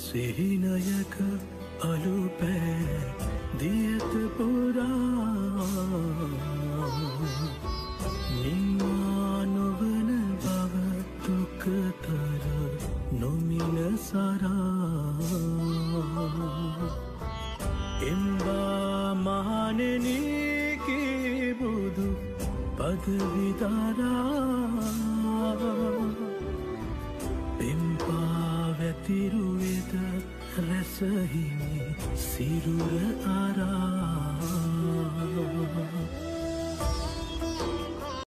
සිහිනයක අලුපෑ දියත පුරා නිම්මා නොවන බව දුකතර නොමින සරා එම්බා මහණෙනි කිබුදු පදවිදරා පෙම්පා වැතිරුවේද රැසහිමි සිරුර අරා